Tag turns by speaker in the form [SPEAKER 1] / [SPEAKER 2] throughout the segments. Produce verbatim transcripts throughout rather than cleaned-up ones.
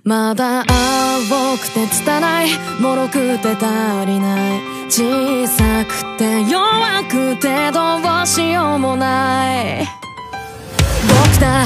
[SPEAKER 1] まだ青くて拙い、脆くて足りない、小さくて弱くてどうしようもない僕だ。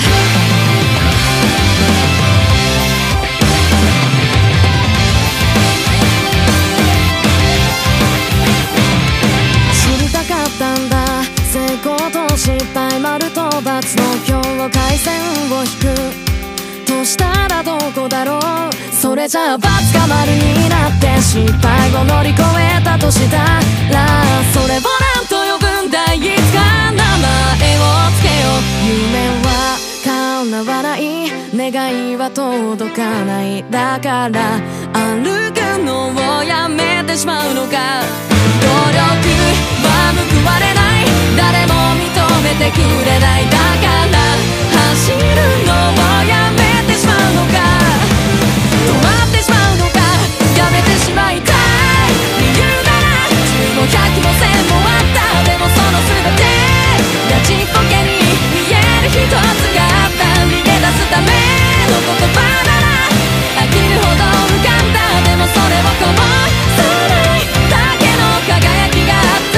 [SPEAKER 1] 知りたかったんだ、成功と失敗、丸と×の境界線を引くとしたらどこだろう。それじゃあ×が丸になって失敗を乗り越えたとしたら、それをなんと呼ぶんだ、いつか名前をつけよう。夢は叶わない、願いは届かない、だから歩くのをやめてしまうのか。努力は報われない、誰も認めてくれない、だから走るのをやめてしまうのか、止まってしまうのか、やめてしまいたい理由ならじゅうもひゃくもせんもあった。でもその全てがちっぽけに見える一つがあった。逃げ出すための言葉なら飽きるほど浮かんだ。でもそれをこぼさないだけの輝きがあった。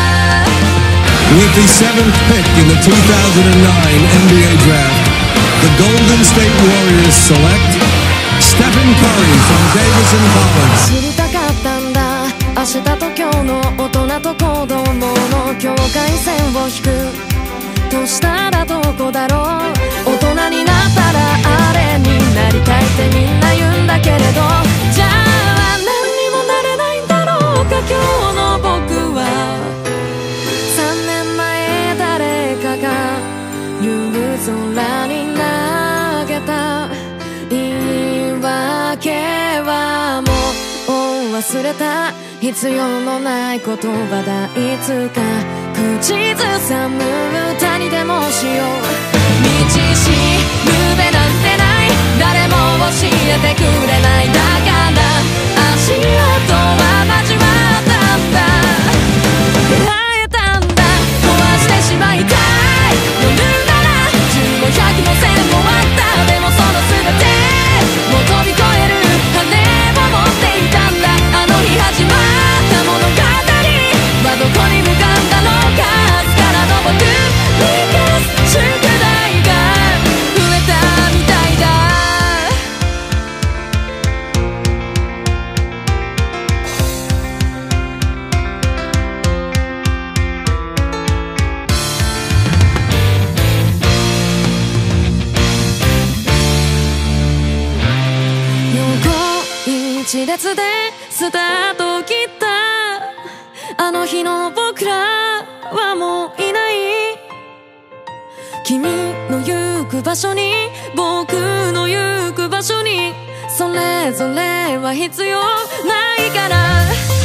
[SPEAKER 2] With the seventh pick in the two thousand nine N B A Draft, the Golden State Warriors select Stephen Curry from Davidson College.
[SPEAKER 1] 知りたかったんだ、明日と今日の大人と子供の境界線を引くとしたらどこだろう。大人になったらあれになりたいってみんな言うんだけれど、じゃあ何にもなれないんだろうか。今日の僕はさんねんまえ誰かが夕空に投げた言い訳はもう忘れた。必要のない言葉だ、いつか口ずさむ歌にでもしよう。道しるべなんてない、誰も教えてくれない、だから足跡は交わったんだ、出会えたんだ、壊してしまいたい夜ならじゅうもひゃくもせんもあった。でもその全てを飛び越える羽を持っていたんだ。あの日始まった物語はどこに向かうんだろうか。明日からの僕に課す宿題が増えたみたいだ。横一列でスタートを切ったあの日の僕らはもういない。君の行く場所に僕の行く場所にそれぞれは必要ないから。